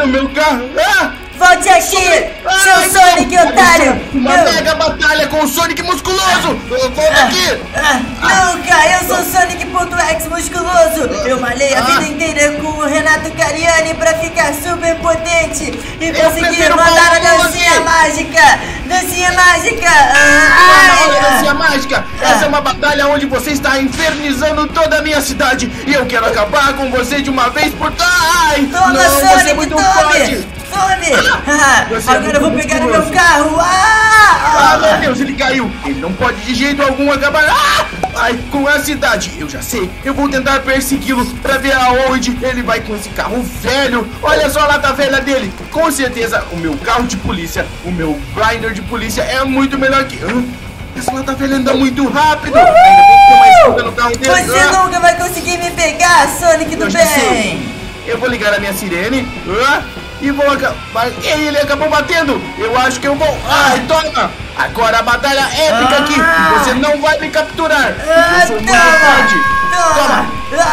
meu carro! Ah! Volte aqui, seu Sonic, otário! Uma mega batalha com o Sonic musculoso! Volta aqui! Nunca! Eu sou Sonic.exe musculoso! Eu malhei a vida inteira com o Renato Cariani pra ficar super potente e conseguir mandar a dancinha mágica! Dancinha mágica! Dancinha mágica! Essa é uma batalha onde você está infernizando toda a minha cidade e eu quero acabar com você de uma vez por todas! Ai! Toma, não, Sonic, você é muito tome! forte! Tome! Você é Agora eu vou muito pegar o musculoso. meu carro! Ah, meu Deus, ele caiu! Ele não pode de jeito algum acabar ai, com a cidade! Eu já sei, eu vou tentar persegui-lo pra ver aonde ele vai com esse carro velho! Olha só a lata velha dele! Com certeza, o meu carro de polícia, o meu grinder de polícia é muito melhor que... Essa lata velha anda muito rápido! Ainda tem que ter uma escuta no carro dele! Você nunca vai conseguir me pegar, Sonic do bem! Eu vou ligar a minha sirene e vou acabar. Ele acabou batendo. Eu acho que eu vou. Ai, toma! Agora a batalha épica aqui. Você não vai me capturar. Eu sou muito forte. Toma!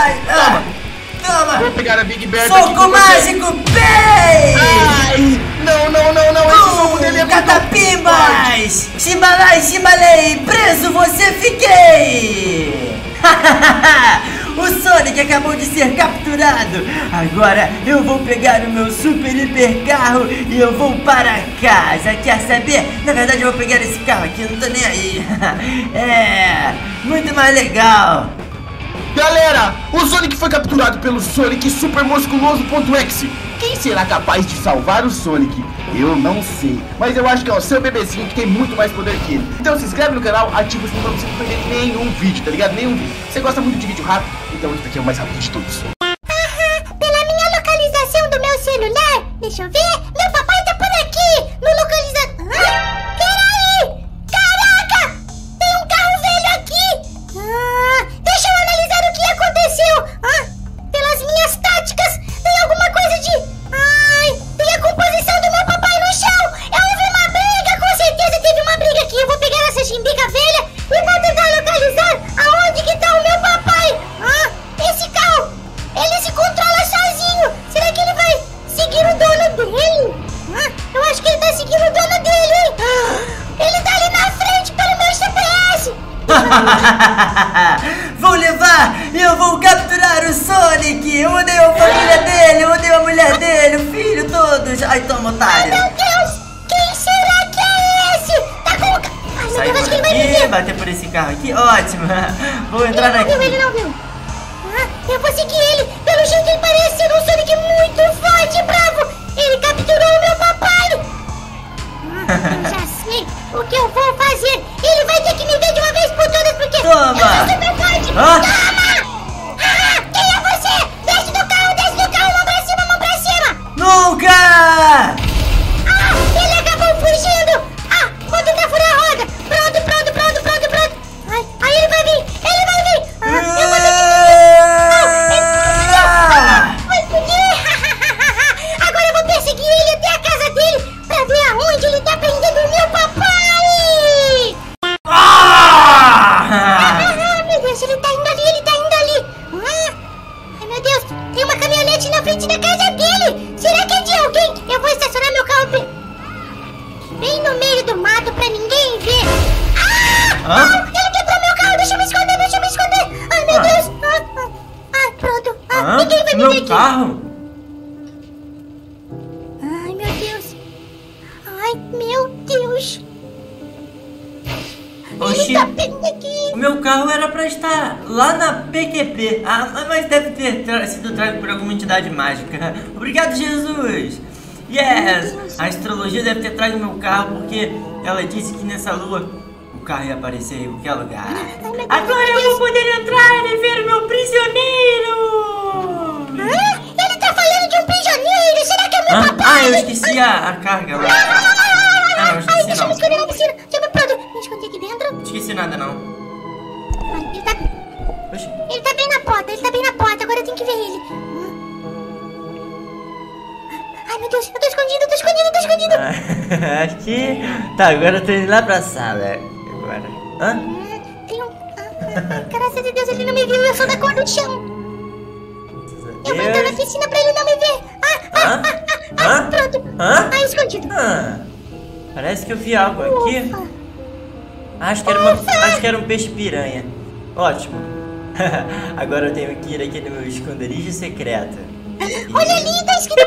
Toma! Vou pegar a Big Bear. Soco mágico, bem! Ai! Não! Esse soco dele é muito Catapimbas! Chimbalei! Preso você fiquei! O Sonic acabou de ser capturado. Agora eu vou pegar o meu super hiper carro e eu vou para casa. Quer saber? Na verdade eu vou pegar esse carro aqui, eu não tô nem aí. É muito mais legal. Galera, o Sonic foi capturado pelo Sonic Super Musculoso.exe. Quem será capaz de salvar o Sonic? Eu não sei, mas eu acho que é o seu bebezinho que tem muito mais poder que ele. Então se inscreve no canal, ativa o sininho pra você não perder nenhum vídeo, tá ligado? Nenhum vídeo. Você gosta muito de vídeo rápido? Então esse aqui é o mais rápido de todos. Pela minha localização do meu celular, deixa eu ver, meu papai tá por aqui, no localizador... Peraí! Caraca! Tem um carro velho aqui! Deixa eu analisar o que aconteceu! Pelas minhas táticas, tem alguma coisa de... tem a composição do meu papai no chão! Houve uma briga, com certeza teve uma briga aqui! Eu vou pegar essa chimbica velha e vou tentar localizar aonde que tá o meu papai! Esse carro, ele se controla sozinho! Será que ele vai seguir o dono dele? Eu acho que ele tá seguindo o dono dele, hein? Ele tá ali na frente pelo meu GPS! Vou levar e eu vou capturar o Sonic. Eu odeio a família dele, eu odeio a mulher dele, o filho, todos. Ai, toma, otário. Meu Deus, quem será que é esse? Tá com o carro. Ai, meu Deus, acho que ele vai me ver. Bater por esse carro aqui, ótimo. Vou entrar aqui. Ele não viu. Eu vou seguir ele. Pelo jeito ele parece ser um Sonic muito forte e bravo. Ele capturou o meu papai. Eu já sei o que eu vou fazer. Ele vai ter que me ver de uma vez por todas porque Toma. eu sou super forte. Toma! Quem é você? Desce do carro, mão pra cima. Nunca! Ele acabou fugindo. Vou tentar furar a roda. Pronto. Aí ele vai vir. Eu vou ter que... Vai fugir. Agora eu vou perseguir ele até a casa dele pra ver aonde ele tá prendendo o meu papai. Meu Deus, ele tá indo ali. Ai, meu Deus, tem uma caminhonete na frente da casa dele. Será que é de alguém? Eu vou estacionar meu carro bem no meio do mato pra ninguém ver. Ele quebrou meu carro, deixa eu me esconder. Ai, meu Deus. Pronto. Ninguém vai me ver aqui. Carro? Ai, meu Deus. Oxi, Ele tá bem aqui. o meu carro era pra estar lá na PQP. Mas deve ter sido trago por alguma entidade mágica. Obrigado, Jesus. Yes, a astrologia deve ter trago meu carro porque ela disse que nessa lua o carro ia aparecer em qualquer lugar. Agora eu vou poder entrar e ver o meu prisioneiro. Ele tá falando de um prisioneiro. Será que é meu papai? Eu esqueci a carga lá. Não esqueci Deixa eu não. me esconder na piscina. Me esconder aqui dentro. Não esqueci nada não. Oxi. Ele tá bem na porta. Agora eu tenho que ver ele. Ai, meu Deus, eu tô escondido. Acho que... Tá, agora eu tô indo lá pra sala. Agora. Tem um... graças a Deus ele não me viu. Eu sou da cor do chão. Eu vou entrar na piscina pra ele não me ver. escondido. Parece que eu vi algo aqui. Acho que era um peixe piranha. Ótimo. Agora eu tenho que ir aqui no meu esconderijo secreto. Olha ali, tá escrito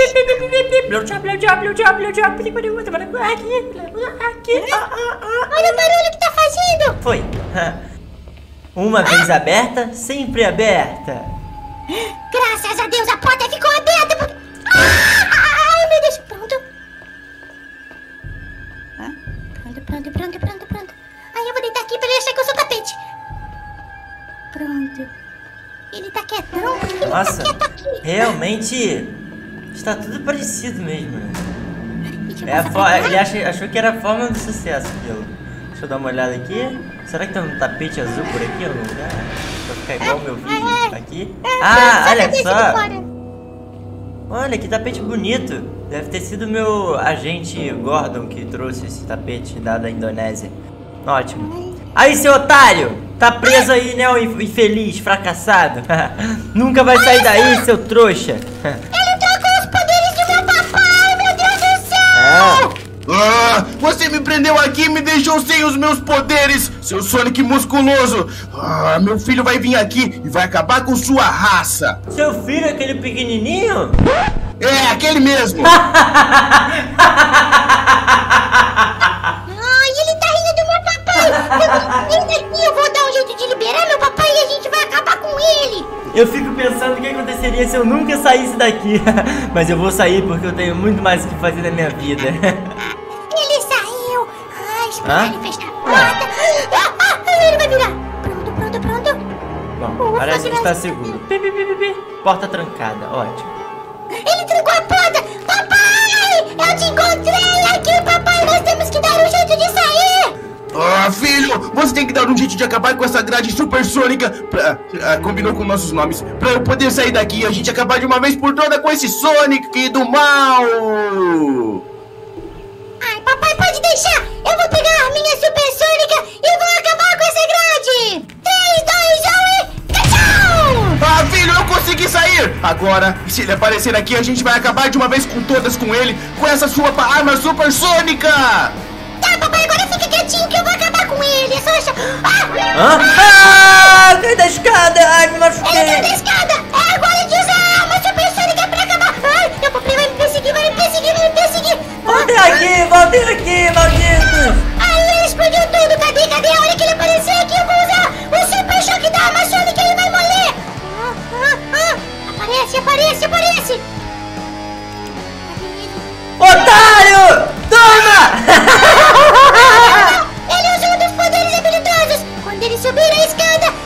Olha o barulho que tá fazendo. Foi. Uma vez aberta, sempre aberta. Graças a Deus a porta ficou aberta. Ai, meu Deus. Pronto. Aí eu vou deitar aqui pra ele achar que eu sou tapete. Pronto. Ele tá quietão. Por que ele Nossa, tá quieto aqui? realmente está tudo parecido mesmo, né? Deixa eu passar pra Ele cá. achou que era a fórmula do sucesso aquilo. Deixa eu dar uma olhada aqui. Será que tem um tapete azul por aqui no lugar? Pra ficar igual o meu vídeo aqui. Ah, olha Cabeça de só. fora. Olha que tapete bonito. Deve ter sido o meu agente Gordon que trouxe esse tapete da Indonésia. Ótimo. Aí, seu otário! Tá preso aí, né, o infeliz, fracassado. Nunca vai sair daí, seu trouxa. Ele trocou os poderes do meu papai, meu Deus do céu! Você me prendeu aqui e me deixou sem os meus poderes, seu Sonic musculoso. Meu filho vai vir aqui e vai acabar com sua raça. Seu filho, aquele pequenininho? É, aquele mesmo. Ai, ele tá rindo do meu papai. Eu vou dar um jeito de liberar meu papai e a gente vai acabar com ele. Eu fico pensando o que aconteceria se eu nunca saísse daqui. Mas eu vou sair porque eu tenho muito mais o que fazer na minha vida. Ele saiu. Espera ele fechar a porta. Ele vai virar. Pronto. Bom, parece que está seguro. Porta trancada, ótimo. Ele trancou a porta. Papai, eu te encontrei aqui, papai. Nós temos que dar um jeito de sair. Filho, você tem que dar um jeito de acabar com essa grade supersônica. Combinou com nossos nomes. Pra eu poder sair daqui e a gente acabar de uma vez por toda com esse Sonic do mal. Ai, papai, pode deixar. Eu vou pegar a minha supersônica e vou acabar com essa grade. 3, 2, 1 e... tchau! Filho, eu consegui sair. Agora, se ele aparecer aqui, a gente vai acabar de uma vez com todas com ele, com essa sua arma supersônica. Tá, papai, agora fica quietinho que eu vou acabar com ele. É só achar... Cai da escada! Ai, me machuquei! Ele caiu da escada! É agora de usar a arma supersônica pra acabar! Ai, meu papai vai me perseguir! Voltem aqui, malditos! Aí ele explodiu tudo! Cadê? A hora que ele aparecer aqui eu vou usar o super choque da arma sônica e ele vai morrer! Aparece! Otário! Toma! Ele usou um dos poderes habilidosos! Quando ele subir a escada,